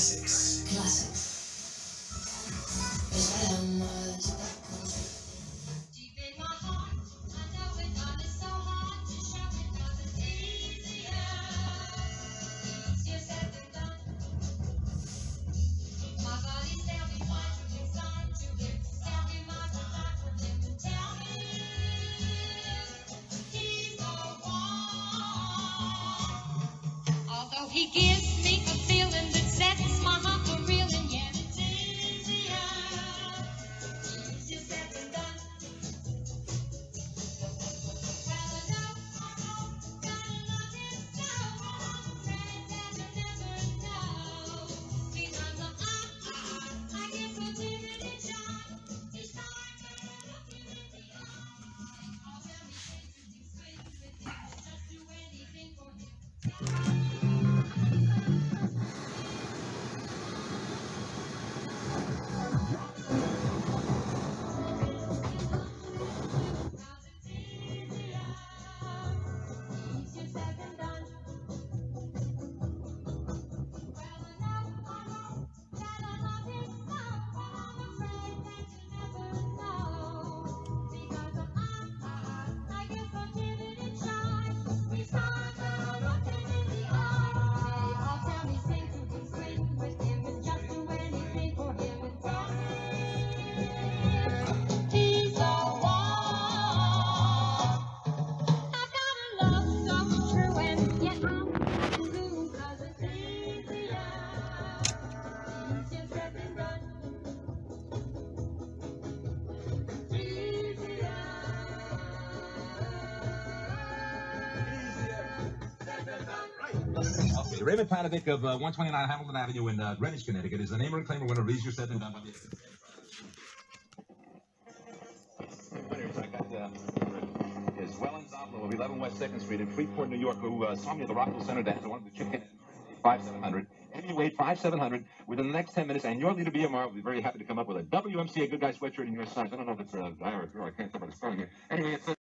Classics. Classics. Deep in my heart, I know it, but it's so hard to show it 'cause it's easier said than done. My body's tell me why to be signed to him. Tell me my desire for him and tell me he's the one. Although he gives me a feeling that sets my heart for real, and yet it's easier said than done. Well, I know, gotta love him so, but I'm afraid that you'll never know. Because I get so timid and shy. Each time I look him in the eye, I'll tell me things to do swing with him, just do anything for him. Okay, Raymond Panovic of 129 Hamilton Avenue in Greenwich, Connecticut is the name and claim winner of Easier Said Than Done by the is Wellen Zoplo of 11 West 2nd Street in Freeport, New York, who saw me at the Rockville Center dance. I wanted to chip in 5-700. Any weight 5-700 within the next 10 minutes, and your leader BMR will be very happy to come up with a WMCA Good Guy sweatshirt in your size. I don't know if it's a guy or a girl. I can't tell by the spelling here. Anyway, it's